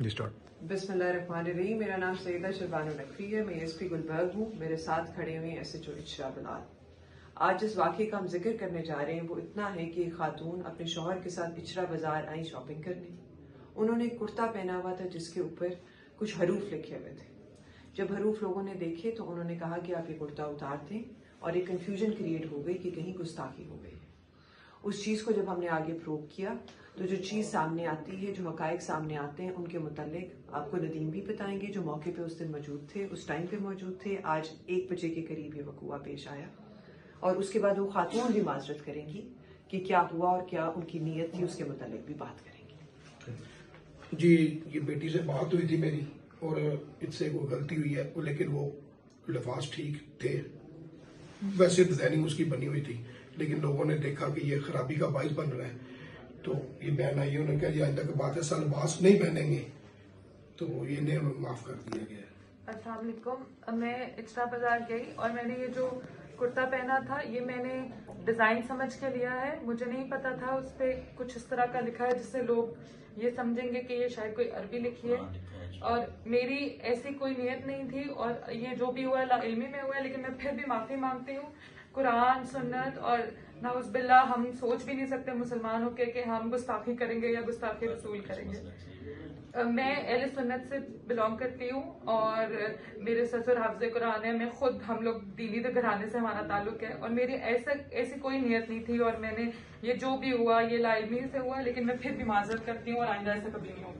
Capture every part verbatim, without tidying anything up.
बिस्मिल्लाहिर्रहमानिर्रहीम। मेरा नाम सईदा शरबानो नकवी है। मैं एस पी गुलबर्ग हूँ। मेरे साथ खड़े हुए S H O Ishra Bilal. आज जिस वाक़े का हम जिक्र करने जा रहे हैं वो इतना है कि एक खातून अपने शौहर के साथ इचरा बाजार आई शॉपिंग करने। उन्होंने एक कुर्ता पहना हुआ था जिसके ऊपर कुछ हरूफ लिखे हुए थे। जब हरूफ लोगों ने देखे तो उन्होंने कहा कि आप ये कुर्ता उतार दें, और एक कन्फ्यूजन क्रिएट हो गई कि कहीं गुस्ताखी हो गई। उस चीज़ को जब हमने आगे प्रूव किया तो जो चीज़ सामने आती है, जो हकायक सामने आते हैं, उनके मुतालिक आपको नदीम भी बताएंगे जो मौके पे उस दिन मौजूद थे, उस टाइम पे मौजूद थे। आज एक बजे के करीब ये वकूआ पेश आया, और उसके बाद वो खातून भी माजरत करेंगी कि क्या हुआ और क्या उनकी नीयत थी, उसके मुतालिक भी बात करेंगी। जी, ये बेटी से बात हुई थी मेरी, और इससे वो गलती हुई है, लेकिन वो लफाज ठीक थे। वैसे डिजाइनिंग उसकी बनी हुई थी, लेकिन लोगों ने देखा कि ये खराबी का बाइस बन रहा है, तो ये बहन आई, उन्होंने कहा ये आइंदा की बात है, सलवास नहीं पहनेंगे, तो ये ने माफ कर दिया गया। अस्सलाम वालेकुम। मैं इचरा बाजार गई और मैंने ये जो कुर्ता पहना था ये मैंने डिजाइन समझ के लिया है। मुझे नहीं पता था उस पर कुछ इस तरह का लिखा है जिससे लोग ये समझेंगे कि ये शायद कोई अरबी लिखी है, और मेरी ऐसी कोई नियत नहीं थी, और ये जो भी हुआ है इल्मी में हुआ है, लेकिन मैं फिर भी माफी मांगती हूँ। कुरान, सुन्नत और नाउज़ बिल्लाह, हम सोच भी नहीं सकते मुसलमान होके कि हम गुस्ताखी करेंगे या गुस्ताखी रसूल करेंगे। मैं अहले सुन्नत से बिलोंग करती हूँ, और मेरे ससुर हाफ़िज़े कुरान है। मैं खुद, हम लोग दीनी घराने से हमारा ताल्लुक है, और मेरी ऐसा ऐसी कोई नियत नहीं थी, और मैंने ये जो भी हुआ ये लाइल्मी से हुआ, लेकिन मैं फिर भी माजरत करती हूँ और आइंदा ऐसा कभी नहीं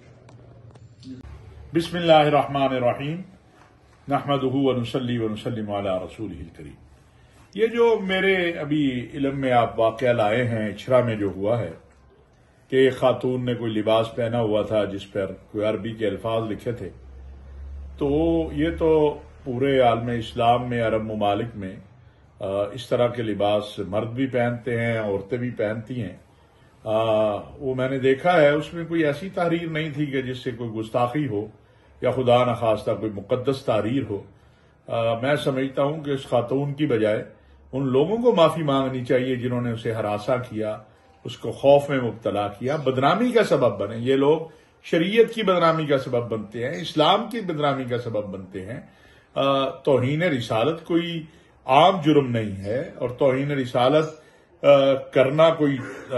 होगा। बिस्मिल्लाहिर्रहमानिर्रहीम। नहमदुहु व नुसल्ली व नुसल्लिमु अला रसूलिहिल करीम। ये जो मेरे अभी इल्म में आप वाक़या लाए हैं, इचरा में जो हुआ है कि एक खातून ने कोई लिबास पहना हुआ था जिस पर कोई अरबी के अल्फाज लिखे थे, तो ये तो पूरे आलम इस्लाम में, अरब ममालिक में इस तरह के लिबास मर्द भी पहनते हैं, औरतें भी पहनती हैं। आ, वो मैंने देखा है, उसमें कोई ऐसी तहरीर नहीं थी कि जिससे कोई गुस्ताखी हो या खुदा न खास्ता कोई मुकद्दस तहरीर हो। आ, मैं समझता हूं कि उस खातून की बजाय उन लोगों को माफी मांगनी चाहिए जिन्होंने उसे हरासा किया, उसको खौफ में मुब्तला किया, बदनामी का सबब बने। ये लोग शरीयत की बदनामी का सबब बनते हैं, इस्लाम की बदनामी का सबब बनते हैं। तौहीन रिसालत कोई आम जुर्म नहीं है, और तौहीन रिसालत आ, करना कोई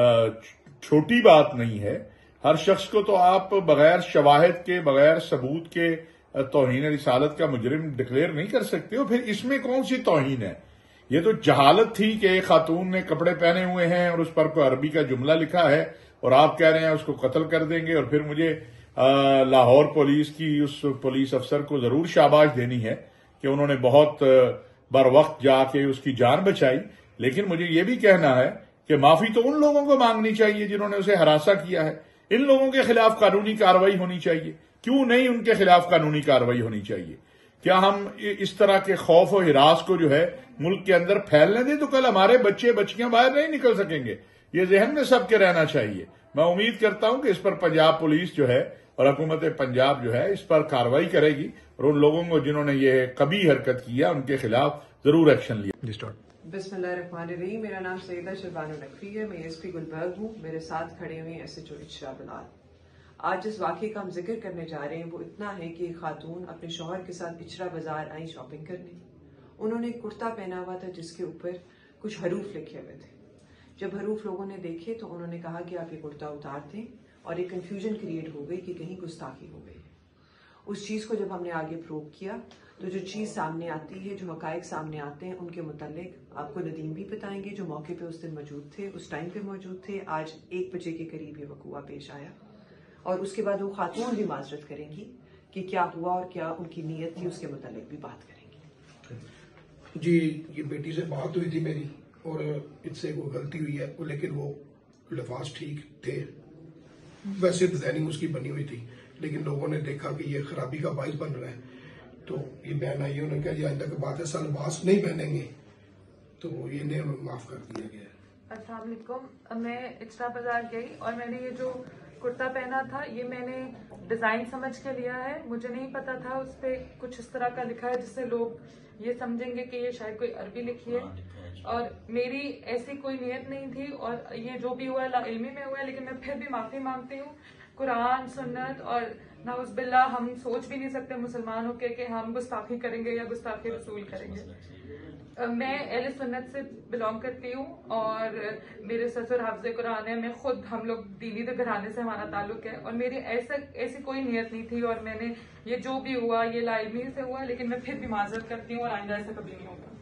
छोटी बात नहीं है। हर शख्स को तो आप बगैर शवाहिद के, बगैर सबूत के तौहीन रिसालत का मुजरिम डिक्लेयर नहीं कर सकते हो। फिर इसमें कौन सी तौहीन है? ये तो जहालत थी कि एक खातून ने कपड़े पहने हुए हैं और उस पर कोई अरबी का जुमला लिखा है, और आप कह रहे हैं उसको कत्ल कर देंगे। और फिर मुझे आ, लाहौर पुलिस की उस पुलिस अफसर को जरूर शाबाश देनी है कि उन्होंने बहुत बर वक्त जाके उसकी जान बचाई। लेकिन मुझे ये भी कहना है कि माफी तो उन लोगों को मांगनी चाहिए जिन्होंने उसे हरासा किया है। इन लोगों के खिलाफ कानूनी कार्रवाई होनी चाहिए। क्यों नहीं उनके खिलाफ कानूनी कार्रवाई होनी चाहिए? क्या हम इस तरह के खौफ और हिरास को जो है मुल्क के अंदर फैलने दें तो कल हमारे बच्चे बच्चियां बाहर नहीं निकल सकेंगे? ये जहन में सबके रहना चाहिए। मैं उम्मीद करता हूं कि इस पर पंजाब पुलिस जो है और हुकूमत पंजाब जो है इस पर कार्रवाई करेगी, और उन लोगों को जिन्होंने ये कभी हरकत किया उनके खिलाफ जरूर एक्शन लिया। बिस्मिल्लाहिर्रहमानिर्रहीम। मेरा नाम सईदा शरबानो नकवी है। मैं एस पी गुलबर्ग हूँ। मेरे साथ खड़े हुए S H O Ishra Bilal. आज जिस वाक़े का हम जिक्र करने जा रहे हैं वो इतना है कि एक खातून अपने शौहर के साथ इचरा बाजार आई शॉपिंग करने। उन्होंने एक कुर्ता पहना हुआ था जिसके ऊपर कुछ हरूफ लिखे हुए थे। जब हरूफ लोगों ने देखे तो उन्होंने कहा कि आप ये कुर्ता उतार दें, और एक कन्फ्यूजन क्रिएट हो गई कि कहीं गुस्ताखी हो गई। उस चीज़ को जब हमने आगे प्रूव किया तो जो चीज़ सामने आती है, जो हकायक सामने आते हैं, उनके मुतालिक आपको नदीम भी बताएंगे जो मौके पे उस दिन मौजूद थे, उस टाइम पे मौजूद थे। आज एक बजे के करीब ये वकूआ पेश आया, और उसके बाद वो खातून भी माजरत करेंगी कि क्या हुआ और क्या उनकी नीयत थी, उसके मुतालिक भी बात करेंगी। जी, ये बेटी से बात हुई थी मेरी, और इससे वो गलती हुई है, लेकिन वो लफाज ठीक थे। वैसे डिजाइनिंग उसकी बनी हुई थी, लेकिन लोगों ने देखा कि ये खराबी का बाइस बन रहा है, तो ये बहन आई, उन्होंने कहा ये आइंदा की बात है, सलवास नहीं पहनेंगे, तो ये ने माफ कर दिया गया। अस्सलाम वालेकुम। मैं इचरा बाजार गई और मैंने ये जो कुर्ता पहना था ये मैंने डिजाइन समझ के लिया है। मुझे नहीं पता था उस पर कुछ इस तरह का लिखा है जिससे लोग ये समझेंगे कि ये शायद कोई अरबी लिखी है, और मेरी ऐसी कोई नियत नहीं थी, और ये जो भी हुआ है इल्मी में हुआ है, लेकिन मैं फिर भी माफी मांगती हूँ। قرآن سنت اور نعوذ باللہ ہم سوچ بھی نہیں سکتے مسلمان ہو کے کہ ہم گستاخی کریں گے یا گستاخی رسول کریں گے. میں اہل سنت سے بلانگ کرتی ہوں اور میرے سسر حافظ قرآن ہے. میں خود ہم لوگ دینی گھرانے سے ہمارا تعلق ہے اور میری ایسا ایسی کوئی نیت نہیں تھی اور میں نے یہ جو بھی ہوا یہ لا علمی سے ہوا, لیکن میں پھر بھی معذرت کرتی ہوں اور آئندہ ایسا کبھی نہیں ہوگا.